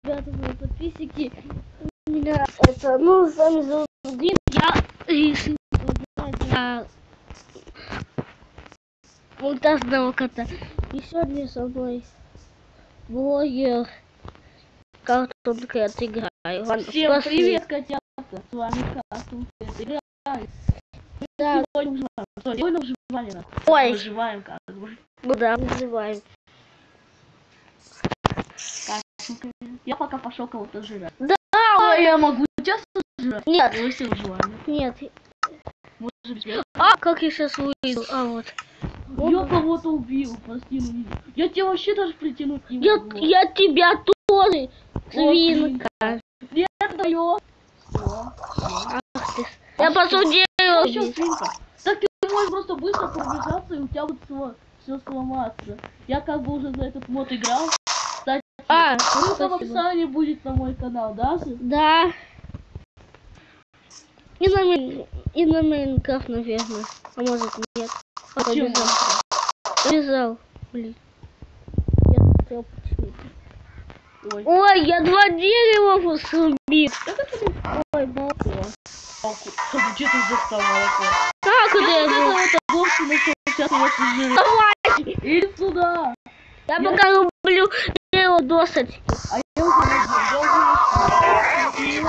ребята, мои подписчики. Меня это, ну, с вами зовут Дим. Я решил для мультяшного кота. И сегодня со мной блогер Cartoon Cat играю. Всем привет, котята! С вами Cartoon Cat играю. Да. Сегодня выживаем. Ой. Выживаем как бы. Ну да, выживаем. Я пока пошел кого-то жрать. Да, я могу тебя сожрать? Нет. Мы все выживаем. Нет. Может быть, я... Как я сейчас выйду? Вот. Я кого-то убил, прости, ну я тебя вообще даже притянуть не могу. Я тебя тоже, свинка. Нет, даёт. Я пошел дерево. Еще свинка. Так ты можешь просто быстро пробежаться, и у тебя вот все сломаться. Я как бы уже за этот мод играл. Кстати, ссылка в описании будет на мой канал, да? Да. И на Майнкрафт, наверное. А может нет. Побежал. Блин. Я хотел почему-то. Ой, я 2 дерева срубил. Ой, молоко. Где ты достал молоко? Как это я сделал? Давай! Иди сюда! Я пока люблю дерево досочки. А я уже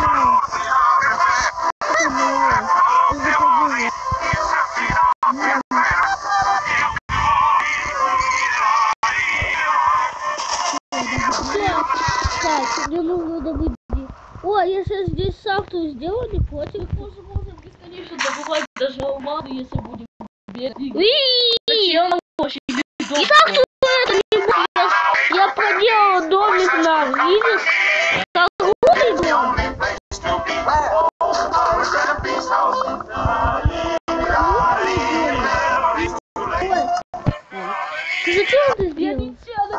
Так, мне нужно добыть. О, я сейчас здесь шахту сделаю, не против. Можем бесконечно добывать даже алмазы, если будем бегать. Зачем нам вообще и так это не будет. Я проделала домик нам, видишь? Как умный дом. Ты зачем это сделал?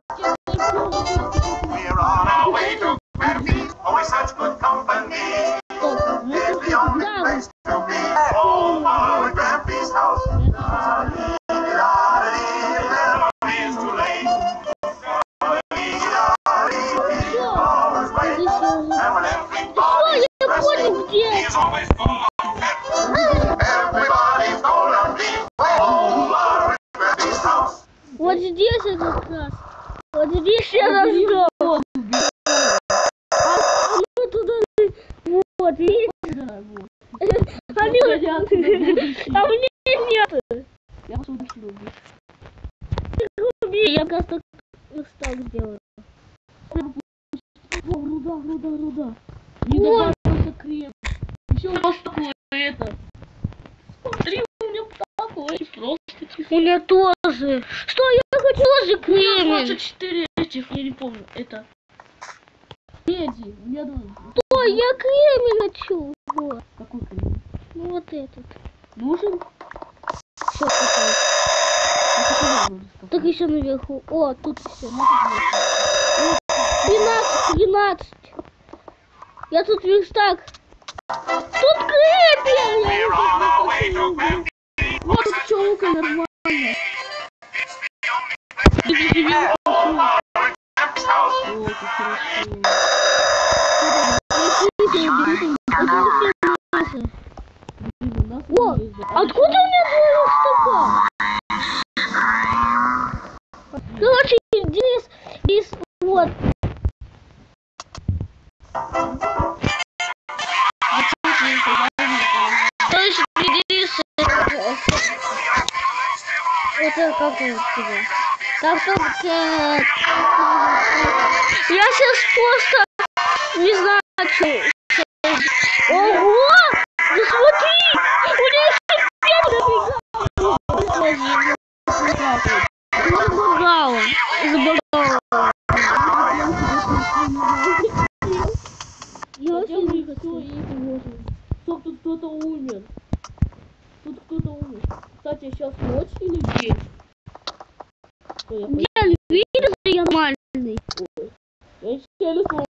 Вот здесь это как раз. Вот здесь я раздал. А мы туда... Вот, видите? А мне нет. Я пошел дальше рубить. Я как так так сделаю. Руда. Не добавился крем. Еще у нас такое это. Смотри, у меня такое просто. У меня тоже. Что, я хочу тоже кремень. 24 этих, я не помню, это. Меди, у меня Что, я кремень хочу. Вот. Какой кремень? Ну вот этот. Нужен? Все, так еще наверху. О, тут все. 13. Я тут верстак. Тут кремень. Вот тут челка нормально. О, откуда у меня было стопа? Короче, здесь вот. Короче, здесь это как тебе? Как-то я сейчас просто не знаю, что. Ого! Ну смотри! У меня Я Стоп, тут кто-то умер. Кстати, сейчас ночь или день? видишь, я нормальный. Я телефон